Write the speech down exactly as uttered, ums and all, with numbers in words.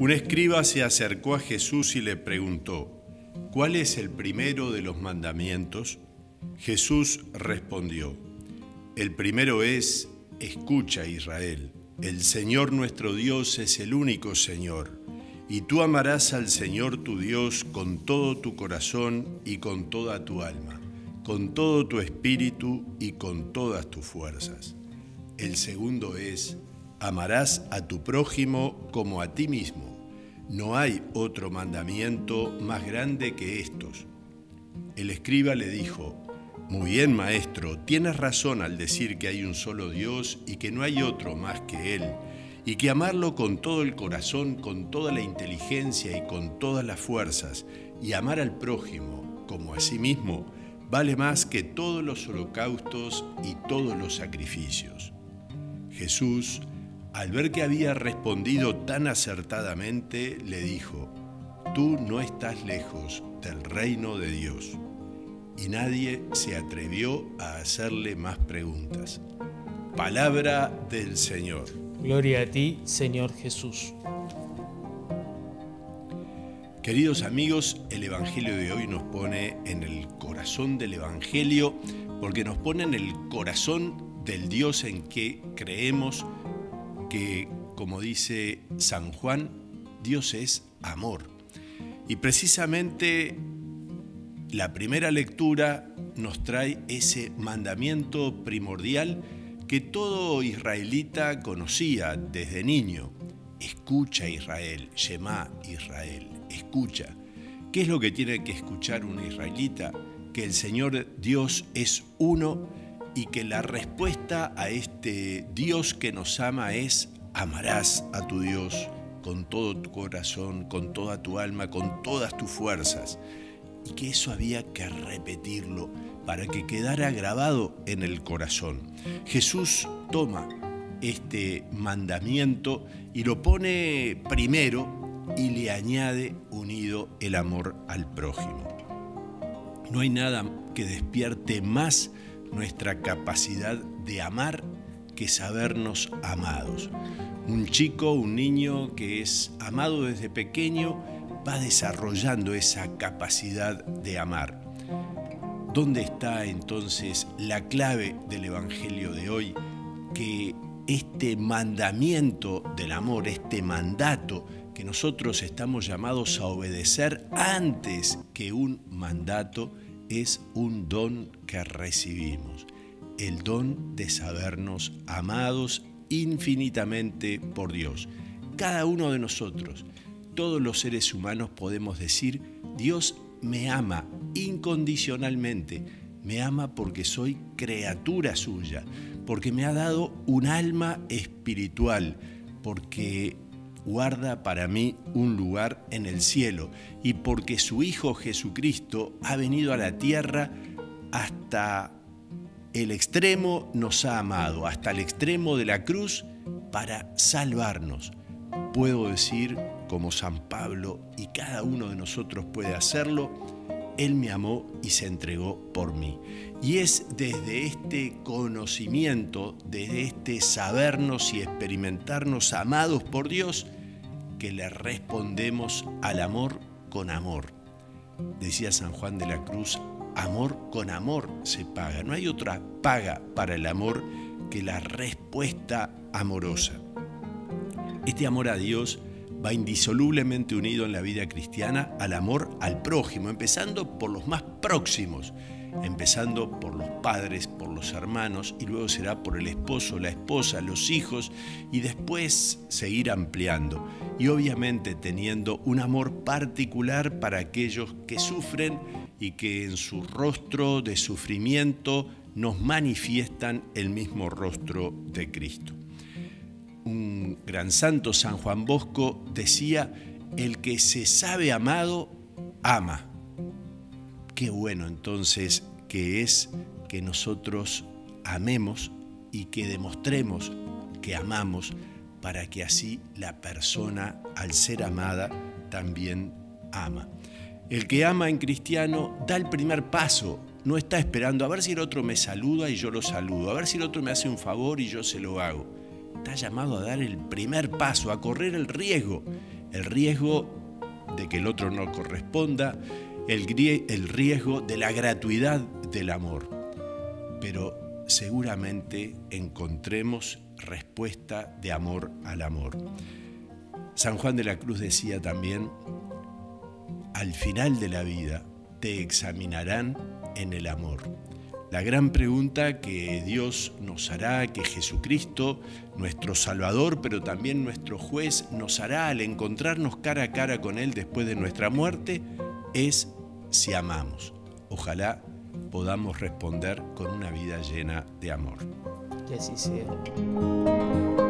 Un escriba se acercó a Jesús y le preguntó: ¿cuál es el primero de los mandamientos? Jesús respondió: el primero es: escucha, Israel, el Señor nuestro Dios es el único Señor, y tú amarás al Señor tu Dios con todo tu corazón y con toda tu alma, con todo tu espíritu y con todas tus fuerzas. El segundo es: amarás a tu prójimo como a ti mismo. No hay otro mandamiento más grande que estos. El escriba le dijo: muy bien, maestro, tienes razón al decir que hay un solo Dios y que no hay otro más que Él, y que amarlo con todo el corazón, con toda la inteligencia y con todas las fuerzas, y amar al prójimo como a sí mismo, vale más que todos los holocaustos y todos los sacrificios. Jesús, al ver que había respondido tan acertadamente, le dijo: tú no estás lejos del reino de Dios. Y nadie se atrevió a hacerle más preguntas. Palabra del Señor. Gloria a ti, Señor Jesús. Queridos amigos, el Evangelio de hoy nos pone en el corazón del Evangelio, porque nos pone en el corazón del Dios en que creemos, que, como dice San Juan, Dios es amor. Y precisamente la primera lectura nos trae ese mandamiento primordial que todo israelita conocía desde niño. Escucha, Israel, Shema, Israel, escucha. ¿Qué es lo que tiene que escuchar un israelita? Que el Señor Dios es uno y que la respuesta a este Dios que nos ama es: amarás a tu Dios con todo tu corazón, con toda tu alma, con todas tus fuerzas. Y que eso había que repetirlo para que quedara grabado en el corazón. Jesús toma este mandamiento y lo pone primero y le añade unido el amor al prójimo. No hay nada que despierte más nuestra capacidad de amar que sabernos amados. Un chico, un niño que es amado desde pequeño, va desarrollando esa capacidad de amar. ¿Dónde está entonces la clave del Evangelio de hoy? Que este mandamiento del amor, este mandato que nosotros estamos llamados a obedecer antes que un mandato, es un don que recibimos. El don de sabernos amados infinitamente por Dios. Cada uno de nosotros, todos los seres humanos podemos decir: Dios me ama incondicionalmente, me ama porque soy criatura suya, porque me ha dado un alma espiritual, porque guarda para mí un lugar en el cielo y porque su Hijo Jesucristo ha venido a la tierra hasta el extremo, nos ha amado, hasta el extremo de la cruz para salvarnos. Puedo decir, como San Pablo, y cada uno de nosotros puede hacerlo: Él me amó y se entregó por mí. Y es desde este conocimiento, desde este sabernos y experimentarnos amados por Dios, que le respondemos al amor con amor. Decía San Juan de la Cruz: amor con amor se paga. No hay otra paga para el amor que la respuesta amorosa. Este amor a Dios va indisolublemente unido en la vida cristiana al amor al prójimo, empezando por los más próximos, empezando por los padres, por los hermanos, y luego será por el esposo, la esposa, los hijos, y después seguir ampliando. Y obviamente teniendo un amor particular para aquellos que sufren y que en su rostro de sufrimiento nos manifiestan el mismo rostro de Cristo. Un gran santo, San Juan Bosco, decía: el que se sabe amado, ama. Qué bueno entonces que es que nosotros amemos y que demostremos que amamos, para que así la persona, al ser amada, también ama. El que ama en cristiano da el primer paso, no está esperando a ver si el otro me saluda y yo lo saludo, a ver si el otro me hace un favor y yo se lo hago. Está llamado a dar el primer paso, a correr el riesgo. el riesgo de que el otro no corresponda, el, el riesgo de la gratuidad del amor. Pero seguramente encontremos respuesta de amor al amor. San Juan de la Cruz decía también: al final de la vida te examinarán en el amor. La gran pregunta que Dios nos hará, que Jesucristo, nuestro Salvador, pero también nuestro juez, nos hará al encontrarnos cara a cara con Él después de nuestra muerte, es si amamos. Ojalá podamos responder con una vida llena de amor. Que así sea.